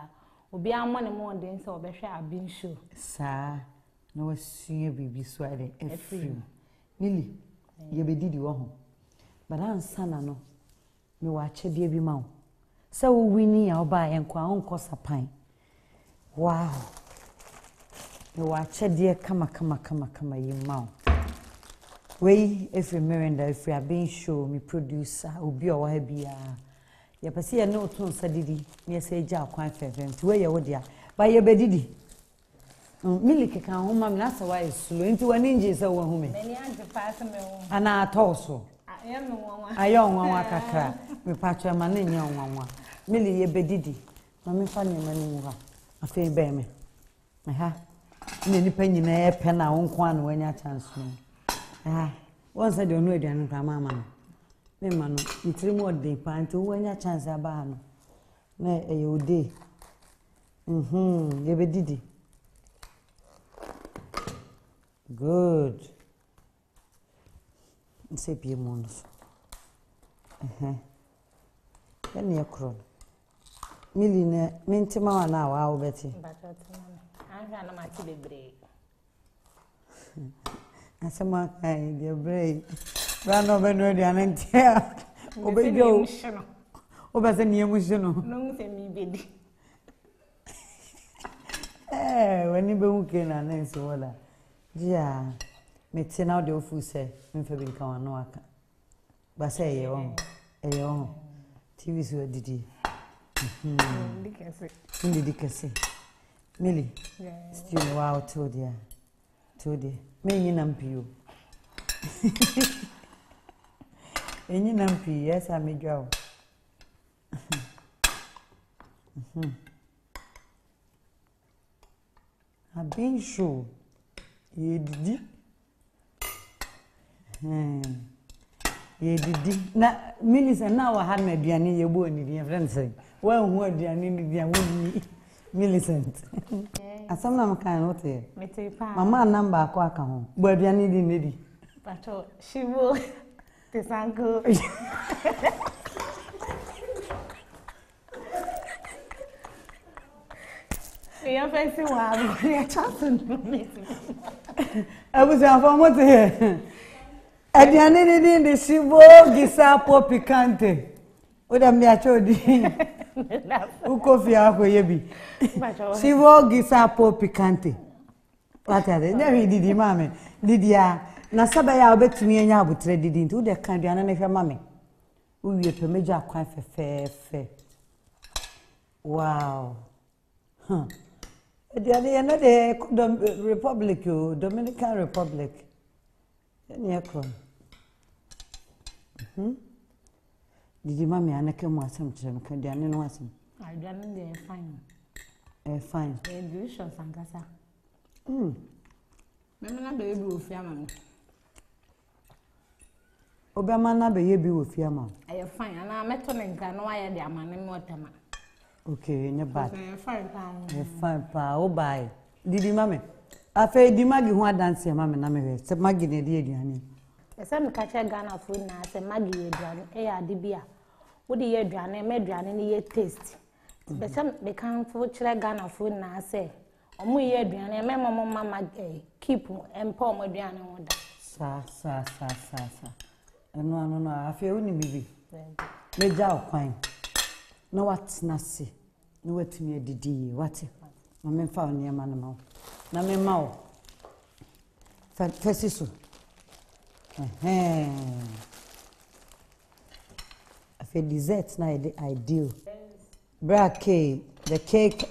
obi amọ ne mo den se obehwe Aben show saa na wasua bibi so ade efrim Millie ye bedidi wo ho balansa na no me wa chede bi ma wo se wo wini ya oba ye nkwa onko sapan wow me wa chede kama yi ma wo we every merenda every Aben show me producer obi o wa ha bia ye pese ye no to nsa didi me se ja kwan fefem ti we ye wo dia ba ye bedidi Millie keka ho ma me na se wa esulo nti wani nje se wo hu me meni anje pa se me wo ana atoso ayo nwanwa kakra me patwa ma na nya nwanwa Millie ye bedidi ma me fa nyema ni mu ha afi be me ha ne nipa nyina ye pe na wo nko an wanya chance no won say de onu aduan nka mama no me ma no ntiri mo de pa nti wanya chance aba no na e ode ye bedidi good nse bie mo no yani yakro Millie ne mentima wa na wa obeti anja na mati bebre asema kai de bre brano beno de anentia obejo obase ni emushino no se mi bedi wani be wuke na nensi wala dia meti na de ofu se mfa bi nka wano aka ba se ye won TV so didi dikase Millie still wow to dia me nyi nampio enyi nampi yes amedwa Aben show ye didi na Millie na wa ha na aduane ye bo oni dia friend say wa hu aduane ni dia woni Millicent asam na mkan wote mete pa mama namba akọ aka ho bo aduane di nedi pato shivo tesanko ya fancy wa ya chance no mete abuzi afọ mote aduane di de shivo gisapo picante oda mi achodi ukofi akoye bi shivo gisapo picante atade na wi didi mame didia na saba ya obetumi enya abutre didi nti de kan duana na hwe mame uwie pemeja akwan fefefe wow diane ya na de Republic Dominican Republic ni akro didi mame anake mu asem tirem kan diane no asem aduane de fine delicious ankasa meme na be bi ofi ama obama na be ye bi ofi ama aye fine ana meto ne nka no aye de ama ne motama okay nye bad fine pa o bai didi mame afa di magi ho adanse mame na me se magi ne de aduane ese me ka che Ghana food na se magi ye aduane e ya de bia wo de ye aduane me aduane ni ye taste be se kan fo kire Ghana food na se omo ye aduane me momo mama keep empa omo aduane ho da sa eno no afa oni bibi me ja okwan no what na se no watumi adidi what na me fa oni ma no na me ma o fasiso afa dessert na ideal brake the cake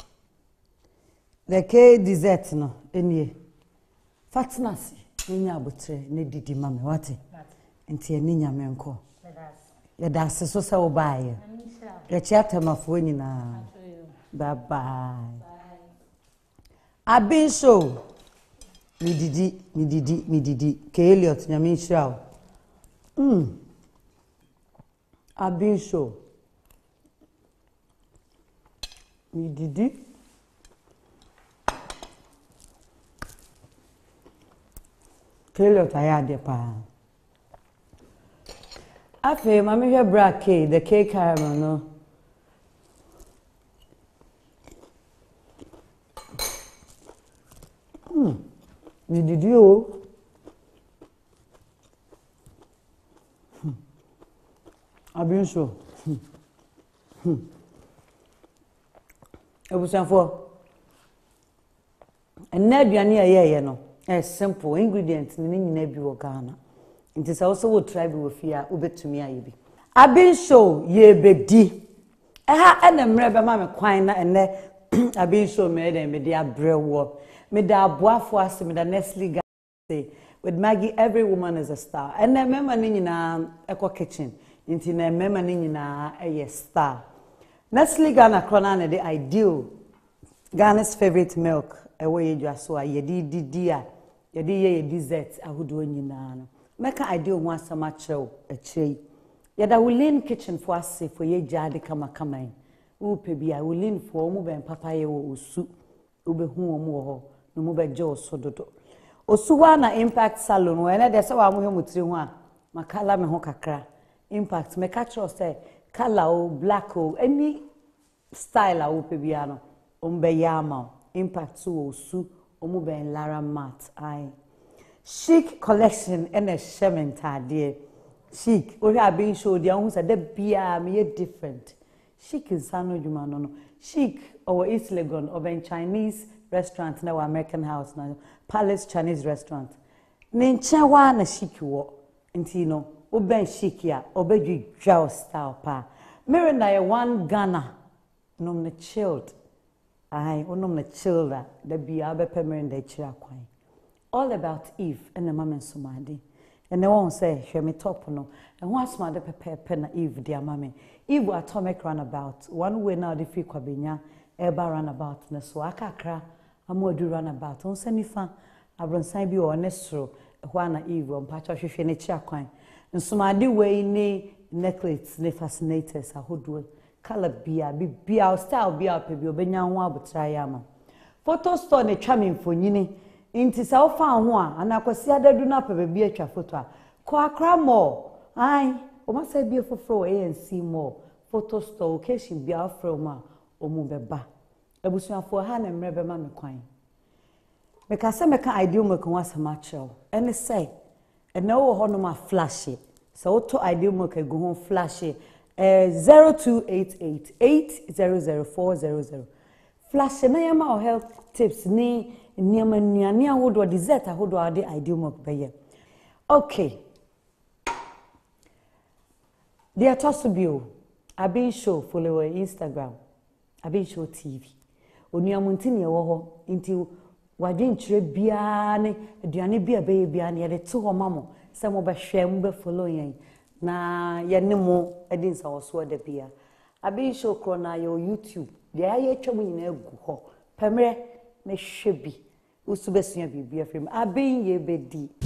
dessert no enie fatnasi enya abotre ne didi mame what enti eni nyame nko ya da so se wo baaye ya chiata mafo nyina bye bye Aben show mi didi ke Elliot nyame nshira Aben show mi didi ke Elliot ayade pa afe mama hwe brake the cake caramel no Did you? I've been so. It was for a nebuania, no. A simple ingredient in nebu Ghana. It is also what tribe with fear, ubet to me. I've been so ye bedi. And a mreba mamma quina and I've been so made and me dear brew. Me da bois for us, me da Nestle say with Maggie, every woman is a star. And I remember in a eco kitchen. Into na remember in a star. Nestle Ghana Cronan the ideal Ghana's favorite milk. Away you just so ye dear. Ye dessert. I would do in na. Make an ideal once a macho a tree. Yet I will lean kitchen for us for ye jade kama in. Upebi I will lean for move and papaya or soup. Ube whom more no move jaw so dodo. Osuwana impact salon when there's so I'm mutriwa. Makala me hokakra. Impact me catch us say color o black o any style a upebiano. Yama. Impact so osu omube and Lara mat. Aye. Chic collection and a shaman dear. Chic, we have been showed the ones at the beer me different. Chic in Sano Jumano. Chic or East Legon or in Chinese restaurant now American house now. Palace Chinese restaurant. Ninchawa na chic wo. Intino, oben chic ya, obeji jaw style pa. Miranda one Ghana. Nom the chilled. Aye, onom the chilled the beer be permanent chira kwai. All about Eve and the mama Sumadi. And they won't say, hear me top no. And once my pen Eve, dear mammy. Eve atomic runabout. One way now the free quabinia, eba runabout, na so akakra, a more do runabout. On senifa, a bronsabi or nestro, Juana Eve, on patch of any chaquine. And Sumadi way ne necklace, ne fascinators, a hoodwood, color be our style, be our baby, obenya one but tryama. Photo store ne charming for yini. Inti sa ofa ho a anakwasi adadu na pa bia atwa photo a ko akra mo ai o ma sa bia foforo ANC mo photo store occasion bia afro ma o mu beba ebusuafo ha na mrebe ma me kwan me ka se me ka ideal mo ko asama chew ene say ene wo ho no ma flash so auto ideal mo ka go ho flash 0288800400 flash na yama o health tips ni Niama niania wodo dessert ahodo ade ideal milk beye. Okay. Dear Tosubio, Aben show follow Instagram. Aben show TV. Oniamuntini ye wo ho nti wadinchire bia ne aduane bia beye bia ne de to ho mamo se mo be hwe mo be follow yen na ye ne mo edin sa woso de bia. Aben show kro na yo YouTube. De aye twam nyina egu ho. Pemre na hwebi usubesuya bibia frem Aben ye bedi